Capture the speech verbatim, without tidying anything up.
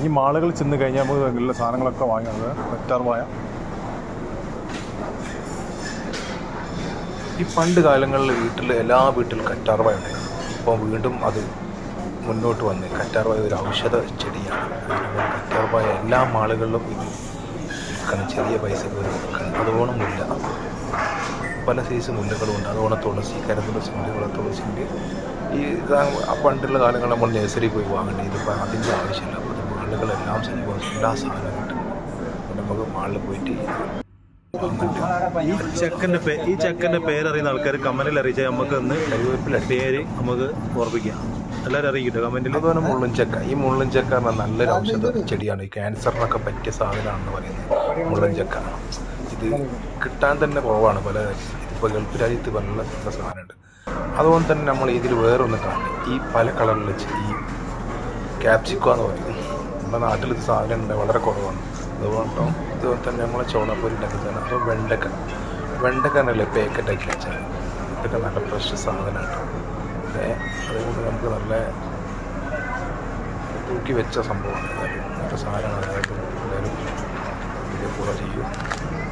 ഈ മാളുകളിൽ ചെന്ന് കഴിഞ്ഞാൽ നമുക്ക് എല്ലാ സാധനങ്ങളൊക്കെ വാങ്ങിയത് കറ്റാർവാഴ. ഈ പണ്ട് കാലങ്ങളിൽ വീട്ടിൽ എല്ലാ വീട്ടിലും കറ്റാർവാഴ ഉണ്ടായിരുന്നു. ഇപ്പോൾ വീണ്ടും അത് മുന്നോട്ട് വന്ന് കറ്റാർവാഴ ഒരു ഔഷധ ചെടിയാണ്. കറ്റാർവാഴ എല്ലാ മാളുകളിലും ഇത് വിൽക്കണം, ചെറിയ പൈസക്ക് വിൽക്കണം. അതുപോലെ മുല്ല, പല സൈസ് മുല്ലകളുമുണ്ട്. അതുപോലെ തുളസി, കരതുളസി ഉണ്ട്, ഇവിടെ തുളസി ഉണ്ട്. ഈ പണ്ടുള്ള കാലങ്ങളിൽ നമ്മൾ നഴ്സറി പോയി വാങ്ങേണ്ടത്. ഇതിപ്പോൾ അതിൻ്റെ ആവശ്യമില്ല. അപ്പോൾ മാളുകളെല്ലാം സജീവം, എല്ലാ സാധനവും കിട്ടും. നമുക്ക് മാളിൽ പോയിട്ട് ഈ ചെക്കൻ്റെ പേ ഈ ചെക്കൻ്റെ പേരറിയുന്ന ആൾക്കാർ കമൻറ്റിൽ അറിയിച്ചാൽ നമുക്ക് ഒന്ന് കരിവേപ്പില പേര് നമുക്ക് ഓർമ്മിക്കാം. എല്ലാവരും അറിയിക്കട്ടെ കമൻറ്റിൽ. അതുപോലെ മുള്ളൻ ചക്ക. ഈ മുള്ളൻ ചക്ക പറഞ്ഞാൽ നല്ലൊരു ഔഷധ ചെടിയാണ്. ഈ ക്യാൻസറിനൊക്കെ പറ്റിയ സാധനമാണെന്ന് പറയുന്നത് മുള്ളൻ ചക്ക. ഇത് കിട്ടാൻ തന്നെ കുറവാണ്. പല ഇതിപ്പോൾ ഗൾഫ് രാജ്യത്ത് പല നല്ല സാധനമുണ്ട്. അതുപോലെ തന്നെ നമ്മൾ ഇതിൽ വേറൊന്ന് കാണുന്നത് ഈ പല കളറിൽ വെച്ച് ഈ ക്യാപ്സിക്കോ എന്ന് പറയും. നമ്മുടെ നാട്ടിൽ ഇത് സാധനം ഉണ്ട്, വളരെ കുറവാണ്. അതുകൊണ്ടോ ഇതുപോലെ തന്നെ നമ്മളെ ചോളപ്പൊരി ഉണ്ടാക്കിയതാണ്. അപ്പോൾ വെണ്ടക്ക വെണ്ടക്കന്നല്ലേ പാക്കറ്റാക്കി വെച്ചാൽ ഇതൊക്കെ നല്ല ഫ്രഷ് സാധനമാണ്. അതുകൊണ്ട് നമുക്ക് നല്ല തൂക്കി വെച്ച സംഭവമാണ്. നല്ല സാധനമാണ്. അതായത് എല്ലാവരും ഇതേപോലെ ചെയ്യും.